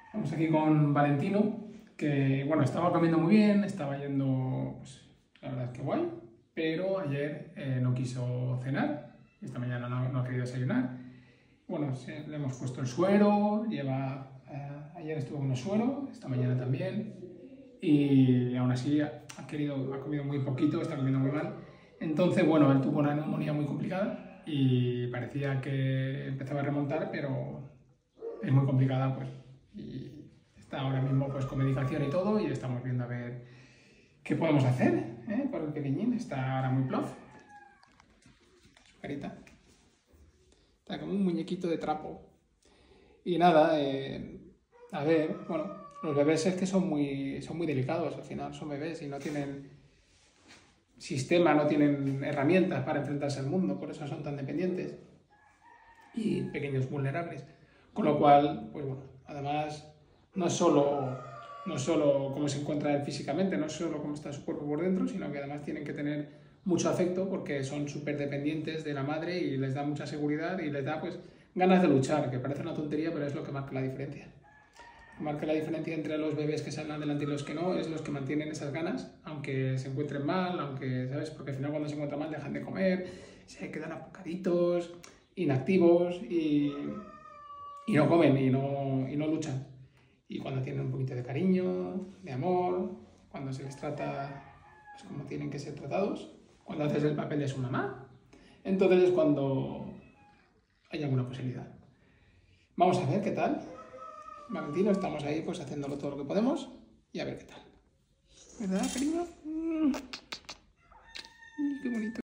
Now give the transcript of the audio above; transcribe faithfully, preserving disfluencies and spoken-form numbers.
Estamos aquí con Valentino, que bueno, estaba comiendo muy bien, estaba yendo, pues, la verdad es que guay, pero ayer eh, no quiso cenar, esta mañana no, no ha querido desayunar. Bueno, sí, le hemos puesto el suero, lleva, eh, ayer estuvo con el suero, esta mañana también, y aún así ha, ha, querido, ha comido muy poquito, está comiendo muy mal. Entonces, bueno, él tuvo una neumonía muy complicada y parecía que empezaba a remontar, pero es muy complicada, pues, y está ahora mismo pues con medicación y todo, y estamos viendo a ver qué podemos hacer, ¿eh? Por el pequeñín, está ahora muy plof. Su carita. Está como un muñequito de trapo. Y nada, eh, a ver, bueno, los bebés es que son muy, son muy delicados, al final son bebés y no tienen sistema, no tienen herramientas para enfrentarse al mundo, por eso son tan dependientes y pequeños vulnerables. Con lo cual, pues bueno, además no es solo, no es solo cómo se encuentra él físicamente, no es solo cómo está su cuerpo por dentro, sino que además tienen que tener mucho afecto porque son súper dependientes de la madre y les da mucha seguridad y les da pues ganas de luchar, que parece una tontería, pero es lo que marca la diferencia. Marca la diferencia entre los bebés que salen adelante y los que no, es los que mantienen esas ganas, aunque se encuentren mal, aunque, ¿sabes? Porque al final cuando se encuentran mal dejan de comer, se quedan apocaditos, inactivos y, y no comen y no, y no luchan. Y cuando tienen un poquito de cariño, de amor, cuando se les trata pues, como tienen que ser tratados, cuando haces el papel de su mamá, entonces es cuando hay alguna posibilidad. Vamos a ver qué tal. Valentino, estamos ahí pues haciéndolo todo lo que podemos y a ver qué tal. ¿Verdad, cariño? Mm. Qué bonito.